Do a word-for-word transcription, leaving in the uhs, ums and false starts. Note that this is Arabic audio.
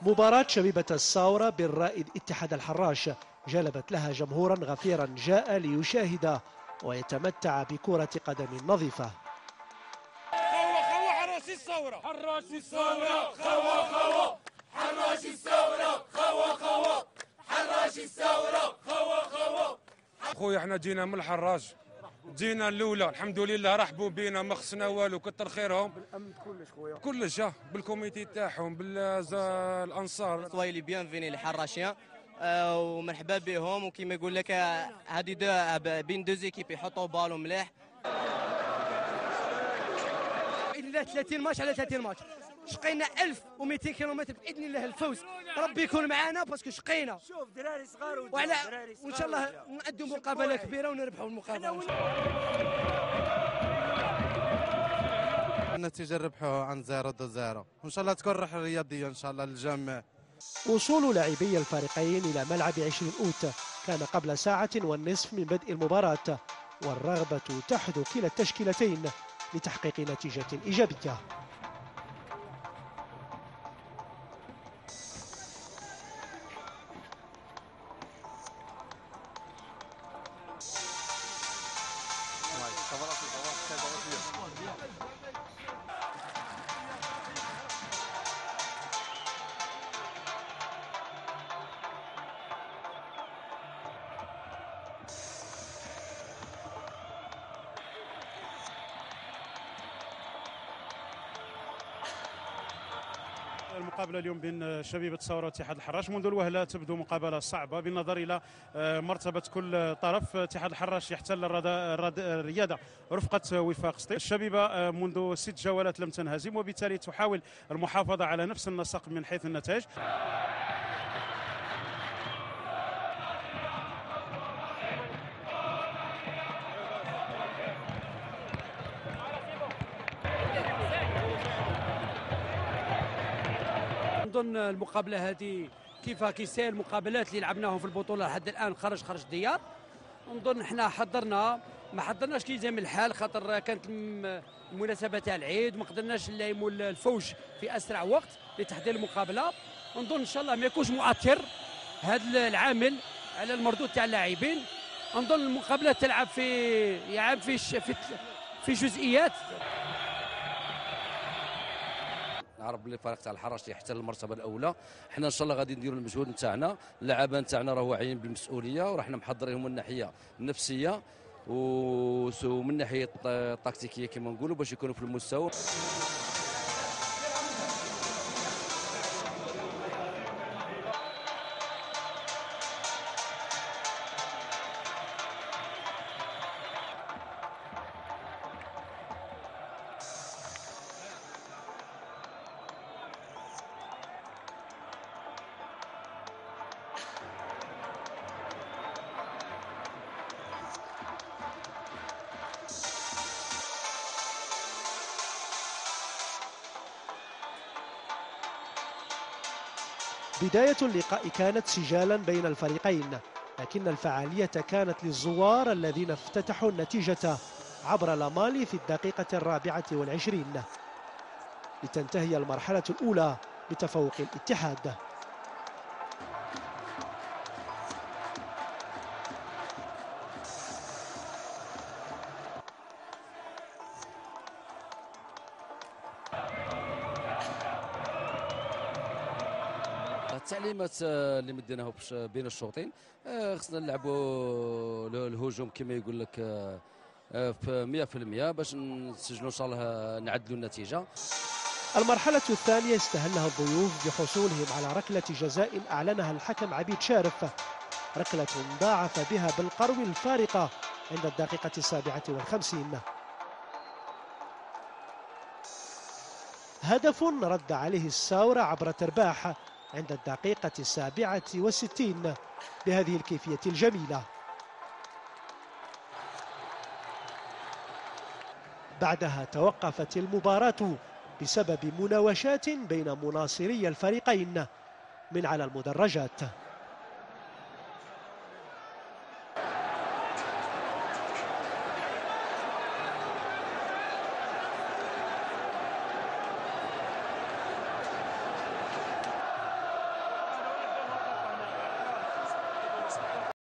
مباراة شبيبة الثورة بالرائد اتحاد الحراش جلبت لها جمهورا غفيرا جاء ليشاهد ويتمتع بكرة قدم نظيفة. خوا خوا حراش الثورة حراش الثورة خوا خوا حراش الثورة خوا خوا حراش الثورة خوا خوا. خويا احنا جينا من الحراش، جينا الاولى الحمد لله، رحبوا بينا ما خصنا والو، كتر خيرهم. بالامن كلش خويا كلش اه بالكوميتي تاعهم بالانصار. سوايلي بيان فيني الحراشيان آه ومرحبا بهم، وكيما يقول لك هذه دو بين دو زيكيب يحطوا بالو مليح. باذن الله ثلاثين ماتش على ثلاثين ماتش، شقينا ألف ومئتين كيلومتر باذن الله الفوز، ربي يكون معنا باسكو شقينا. شوف دراري صغار وعلى وان شاء الله نأدوا مقابله كبيره ونربحوا المقابله. النتيجه ربحوها عن زيرو ضد زيرو، وان شاء الله تكون روح رياضيه ان شاء الله للجميع. وصول لاعبي الفريقين إلى ملعب عشرين أوت كان قبل ساعة والنصف من بدء المباراة، والرغبة تحدو كلا التشكيلتين لتحقيق نتيجة إيجابية. المقابله اليوم بين شبيبه الثوره واتحاد الحراش منذ الوهله تبدو مقابله صعبه بالنظر الى مرتبه كل طرف. اتحاد الحراش يحتل الرياده رفقه وفاق سطيف. الشبيبه منذ ست جولات لم تنهزم، وبالتالي تحاول المحافظه على نفس النسق من حيث النتائج. نظن المقابله هذه كيف كيسير المقابلات اللي لعبناهم في البطوله لحد الان خرج خرج ديار. نظن احنا حضرنا ما حضرناش كي زي من الحال، خاطر كانت المناسبه تاع العيد وما قدرناش نلايموا الفوج في اسرع وقت لتحضير المقابله. نظن ان شاء الله ما يكونش مؤثر هذا العامل على المردود تاع اللاعبين. نظن المقابله تلعب في يعني في في في جزئيات. نعرف بلي الفريق تاع الحراش يحتل المرتبه الاولى، حنا ان شاء الله غادي نديروا المجهود نتاعنا، اللعابه نتاعنا راه واعيين بالمسؤوليه، ورحنا محضرينهم من الناحيه النفسيه ومن الناحيه التكتيكيه كما نقولوا باش يكونوا في المستوى. بداية اللقاء كانت سجالا بين الفريقين، لكن الفعالية كانت للزوار الذين افتتحوا النتيجة عبر لامالي في الدقيقة الرابعة والعشرين لتنتهي المرحلة الأولى بتفوق الاتحاد. التعليمات اللي مديناها بين الشوطين خصنا نلعبوا الهجوم كما يقول لك في مئة بالمئة باش نسجلوا ان شاء الله نعدلوا النتيجه. المرحلة الثانية استهلها الضيوف بحصولهم على ركلة جزاء أعلنها الحكم عبيد شارف، ركلة ضاعف بها بالقرو الفارقة عند الدقيقة السابعة والخمسين. هدف رد عليه الثورة عبر ترباح عند الدقيقة السابعة والستين بهذه الكيفية الجميلة. بعدها توقفت المباراة بسبب مناوشات بين مناصري الفريقين من على المدرجات.